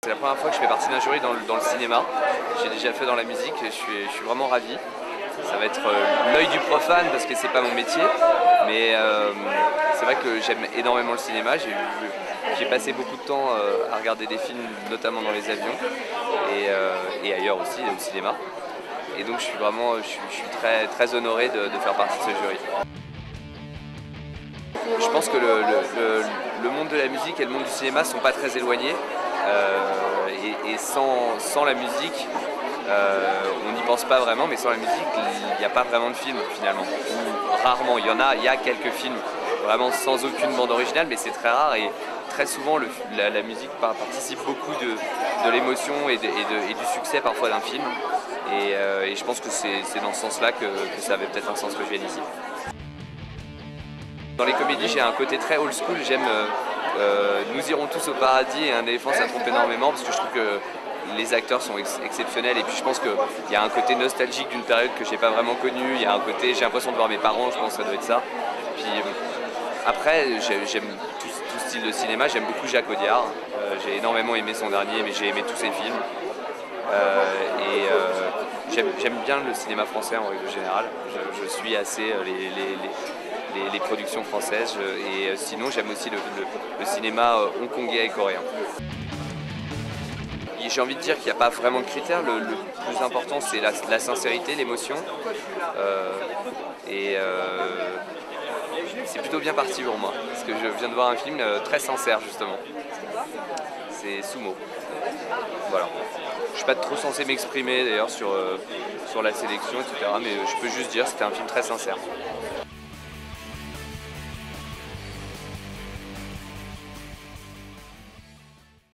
la première fois que je fais partie d'un jury dans le cinéma. J'ai déjà fait dans la musique et je suis vraiment ravi. Ça va être l'œil du profane parce que c'est pas mon métier, mais c'est vrai que j'aime énormément le cinéma. J'ai passé beaucoup de temps à regarder des films, notamment dans les avions et ailleurs aussi, au cinéma. Et donc je suis très, très honoré de faire partie de ce jury. Je pense que le monde de la musique et le monde du cinéma ne sont pas très éloignés. Et sans la musique, on n'y pense pas vraiment, mais sans la musique, il n'y a pas vraiment de film finalement. Ou rarement, il y a quelques films vraiment sans aucune bande originale, mais c'est très rare et très souvent la musique participe beaucoup de l'émotion et du succès parfois d'un film. Et je pense que c'est dans ce sens-là que ça avait peut-être un sens que je vienne ici. Dans les comédies, j'ai un côté très old school, j'aime Nous irons tous au paradis et Un éléphant ça trompe énormément parce que je trouve que les acteurs sont exceptionnels et puis je pense qu'il y a un côté nostalgique d'une période que j'ai pas vraiment connue, il y a un côté, j'ai l'impression de voir mes parents, je pense que ça doit être ça. Puis après, j'aime tout style de cinéma, j'aime beaucoup Jacques Audiard, j'ai énormément aimé son dernier mais j'ai aimé tous ses films. J'aime bien le cinéma français en règle générale, je suis assez les productions françaises et sinon j'aime aussi le cinéma hongkongais et coréen. J'ai envie de dire qu'il n'y a pas vraiment de critères, le plus important c'est la sincérité, l'émotion c'est plutôt bien parti pour moi parce que je viens de voir un film très sincère justement, c'est Sumo. Voilà. Je ne suis pas trop censé m'exprimer d'ailleurs sur la sélection etc. mais je peux juste dire que c'était un film très sincère.